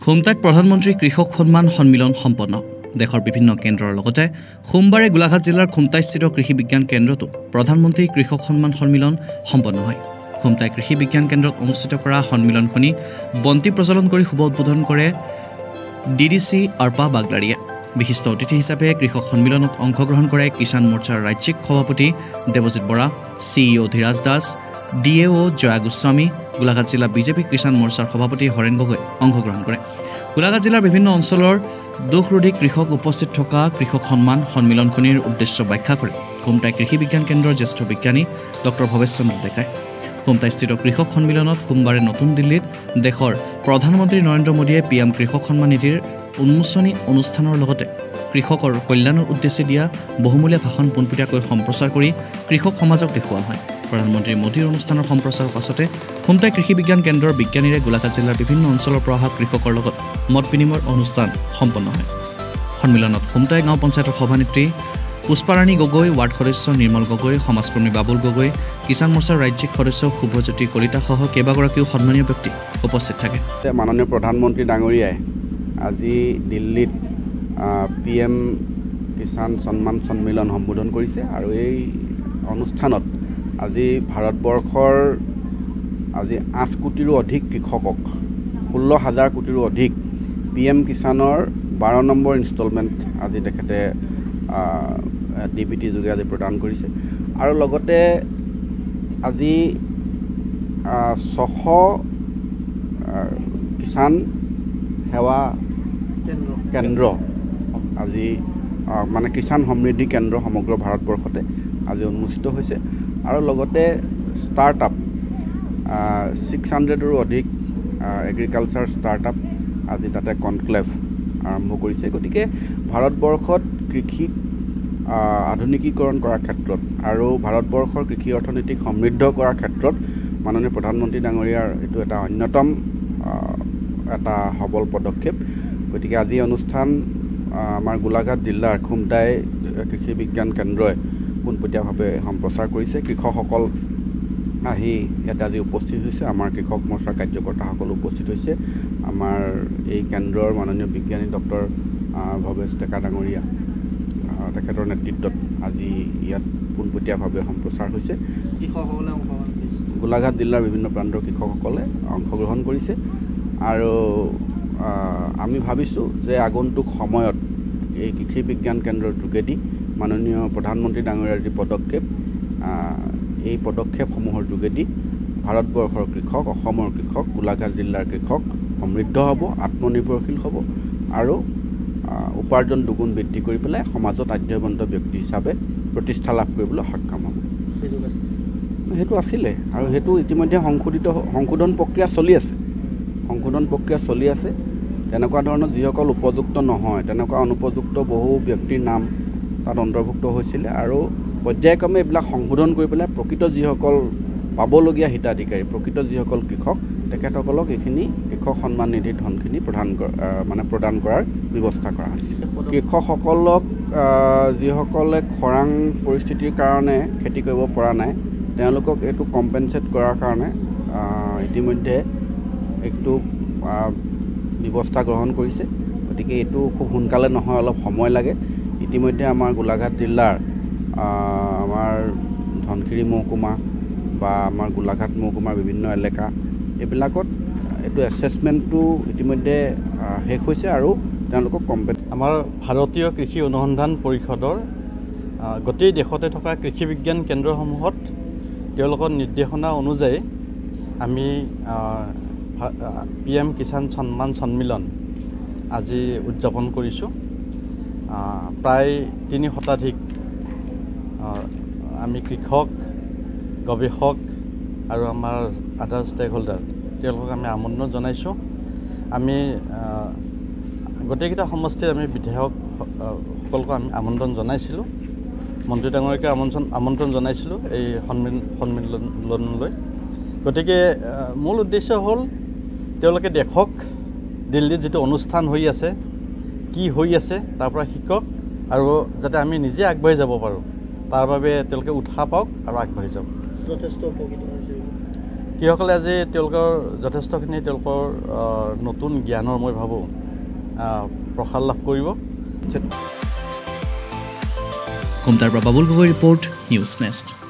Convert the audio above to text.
খুমটাইত প্ৰধানমন্ত্ৰী কৃষক সন্মান সন্মিলন সম্পন্ন দেশৰ বিভিন্ন কেন্দ্ৰৰ লগতে সোমবাৰে গোলাঘাট জিলাৰ খুমটাইস্থিত কৃষি বিজ্ঞান কেন্দ্ৰতো প্ৰধানমন্ত্ৰী কৃষক সন্মান সন্মিলন সম্পন্ন হয়। খুমটাই কৃষি বিজ্ঞান কেন্দ্ৰত অনুষ্ঠিত কৰা সন্মিলনখনি বন্তি প্ৰজ্বলন কৰি শুভ উদ্বোধন কৰে ডিডিচি আৰপা বাগলাৰীয়ে। বিশিষ্ট অতিথি হিচাপে কৃষক সন্মিলনত অংশগ্ৰহণ কৰে কিষাণ মৰ্চাৰ ৰাজ্যিক সভাপতি দেৱজিৎ বৰা, CEO ধীৰাজ দাস, DAO জয়া গোস্বামী, গোলাঘাট জিলা বিজেপি কিষাণ মৰ্চাৰ সভাপতি হৰেণ গগৈ অংশগ্ৰহণ কৰে। গোলাঘাট জিলাৰ বিভিন্ন অঞ্চলৰ দোষৰোধী কৃষক উপস্থিত থকা কৃষক সন্মান সন্মিলনখনিৰ উদ্দেশ্য ব্যাখ্যা কৰে খুমটাই কৃষি বিজ্ঞান কেন্দ্ৰৰ জ্যেষ্ঠ বিজ্ঞানী ডক্টৰ ভৱেশ চন্দ্ৰ ডেকাই। খুমটাইস্থিত কৃষক সন্মিলনত সোমবাৰে নতুন দিল্লীত দেশৰ প্ৰধানমন্ত্ৰী নৰেন্দ্ৰ মোদীয়ে PM কৃষক সন্মান নিধিৰ উন্মোচনী অনুষ্ঠানৰ লগতে কৃষকৰ কল্যাণৰ উদ্দেশ্যে দিয়া বহুমূলীয়া ভাষণ পোনপটীয়াকৈ সম্প্ৰচাৰ কৰি কৃষক সমাজক দেখুওৱা হয়। প্ৰধানমন্ত্ৰী মোদীৰ অনুষ্ঠানৰ সম্প্ৰচাৰৰ পাছতে খুমটাই কৃষি বিজ্ঞান কেন্দ্ৰৰ বিজ্ঞানীৰে গোলাঘাট জিলাৰ বিভিন্ন অঞ্চলৰ পৰা অহা কৃষকৰ লগত মত বিনিময়ৰ অনুষ্ঠান সম্পন্ন হয়। সন্মিলনত খুমটাই গাঁও পঞ্চায়তৰ সভানেত্ৰী পুষ্পাৰাণী গগৈ, ৱাৰ্ড সদস্য নিৰ্মল গগৈ, সমাজকৰ্মী বাবুল গগৈ, কিষাণ মৰ্চাৰ ৰাজ্যিক সদস্য শুভজ্যোতি কলিতাসহ কেইবাগৰাকীও সন্মানীয় ব্যক্তি উপস্থিত থাকে। মাননীয় প্ৰধানমন্ত্ৰী ডাঙৰীয়াই আজি দিল্লীত PM কিষাণ সন্মান সন্মিলন সম্বোধন কৰিছে আৰু এই অনুষ্ঠানত আজি ভাৰতবৰ্ষৰ 8 কোটিৰো অধিক কৃষকক 16,000 কোটিৰো অধিক PM কিষাণৰ 12 নম্বৰ ইনষ্টলমেণ্ট আজি তেখেতে DBT যোগে আজি প্ৰদান কৰিছে আৰু লগতে আজি 600 কিষাণ সেৱা কেন্দ্ৰ আজি মানে কিষাণ সমৃদ্ধি কেন্দ্ৰ সমগ্ৰ ভাৰতবৰ্ষতে আজি উন্মোচিত হৈছে আৰু লগতে ষ্টাৰ্টআপ 600ৰো অধিক এগ্ৰিকালচাৰ ষ্টাৰ্টআপ আজি তাতে কনক্লেভ আৰম্ভ কৰিছে। গতিকে ভাৰতবৰ্ষত কৃষিক আধুনিকীকৰণ কৰাৰ ক্ষেত্ৰত আৰু ভাৰতবৰ্ষৰ কৃষি অৰ্থনীতিক সমৃদ্ধ কৰাৰ ক্ষেত্ৰত মাননীয় প্ৰধানমন্ত্ৰী ডাঙৰীয়াৰ এইটো এটা অন্যতম এটা সবল পদক্ষেপ। গতিকে আজি অনুষ্ঠান আমাৰ গোলাঘাট জিলাৰ খুমটাই কৃষি বিজ্ঞান কেন্দ্ৰই পোনপটীয়াভাৱে সম্প্ৰচাৰ কৰিছে। কৃষকসকল আহি ইয়াতে আজি উপস্থিত হৈছে। আমাৰ কৃষক মৰ্চাৰ কাৰ্যকৰ্তাসকল উপস্থিত হৈছে। আমাৰ এই কেন্দ্ৰৰ মাননীয় বিজ্ঞানী ডক্টৰ ভৱেশ ডেকা ডাঙৰীয়া তেখেতৰ নেতৃত্বত আজি ইয়াত পোনপটীয়াভাৱে সম্প্ৰচাৰ হৈছে। কৃষকসকলে গোলাঘাট জিলাৰ বিভিন্ন প্ৰান্তৰ কৃষকসকলে অংশগ্ৰহণ কৰিছে আৰু আমি ভাবিছোঁ যে আগন্তুক সময়ত এই কৃষি বিজ্ঞান কেন্দ্ৰৰ যোগেদি মাননীয় প্ৰধানমন্ত্ৰী ডাঙৰীয়াৰ যি পদক্ষেপ এই পদক্ষেপসমূহৰ যোগেদি ভাৰতবৰ্ষৰ কৃষক, অসমৰ কৃষক, গোলাঘাট জিলাৰ কৃষক সমৃদ্ধ হ'ব, আত্মনিৰ্ভৰশীল হ'ব আৰু উপাৰ্জন দুগুণ বৃদ্ধি কৰি পেলাই সমাজত আদ্যৱন্ত ব্যক্তি হিচাপে প্ৰতিষ্ঠা লাভ কৰিবলৈ সক্ষম হ'ব। সেইটো আছিলে আৰু সেইটো ইতিমধ্যে সংশোধন প্ৰক্ৰিয়া চলি আছে। তেনেকুৱা ধৰণৰ যিসকল উপযুক্ত নহয়, তেনেকুৱা অনুপযুক্ত বহু ব্যক্তিৰ নাম তাত অন্তৰ্ভুক্ত হৈছিলে আৰু পৰ্যায়ক্ৰমে এইবিলাক সংশোধন কৰি পেলাই প্ৰকৃত যিসকল পাবলগীয়া হিতাধিকাৰী, প্ৰকৃত যিসকল কৃষক তেখেতসকলক এইখিনি কৃষক সন্মান নিধিৰ ধনখিনি প্ৰদান কৰাৰ ব্যৱস্থা কৰা হৈছে। কৃষকসকলক যিসকলে খৰাং পৰিস্থিতিৰ কাৰণে খেতি কৰিব পৰা নাই তেওঁলোকক এইটো কম্পেনছেট কৰাৰ কাৰণে ইতিমধ্যে এইটো ব্যৱস্থা গ্ৰহণ কৰিছে। গতিকে এইটো খুব সোনকালে নহয়, অলপ সময় লাগে। ইতিমধ্যে আমাৰ গোলাঘাট জিলাৰ আমাৰ ধনশিৰি মহকুমা বা আমাৰ গোলাঘাট মহকুমাৰ বিভিন্ন এলেকা এইবিলাকত এইটো এছেছমেণ্টটো ইতিমধ্যে শেষ হৈছে আৰু তেওঁলোকক আমাৰ ভাৰতীয় কৃষি অনুসন্ধান পৰিষদৰ গোটেই দেশতে থকা কৃষি বিজ্ঞান কেন্দ্ৰসমূহত তেওঁলোকৰ নিৰ্দেশনা অনুযায়ী আমি PM কিষাণ সন্মান সন্মিলন আজি উদযাপন কৰিছোঁ। প্ৰায় 3 শতাধিক আমি কৃষক, গৱেষক আৰু আমাৰ আদাৰ ষ্টেক হোল্ডাৰ তেওঁলোকক আমি আমন্ত্ৰণ জনাইছোঁ। আমি গোটেইকেইটা সমষ্টিৰ আমি বিধায়কসকলকো আমি আমন্ত্ৰণ জনাইছিলোঁ, মন্ত্ৰী ডাঙৰীয়াকে আমন্ত্ৰণ জনাইছিলোঁ এই সন্মিলনলৈ। গতিকে মূল উদ্দেশ্য হ'ল তেওঁলোকে দেখক দিল্লীত যিটো অনুষ্ঠান হৈ আছে, কি হৈ আছে তাৰ পৰা শিকক আৰু যাতে আমি নিজে আগবাঢ়ি যাব পাৰোঁ তাৰ বাবে তেওঁলোকে উৎসাহ পাওক আৰু আগবাঢ়ি যাওক। যথেষ্ট উপকৃত হৈছে। কৃষকসকলে আজি তেওঁলোকৰ যথেষ্টখিনি তেওঁলোকৰ নতুন জ্ঞানৰ মই ভাবোঁ প্ৰসাৰ লাভ কৰিব। খুমটাৰ পৰা Babul Gogoi report, news next.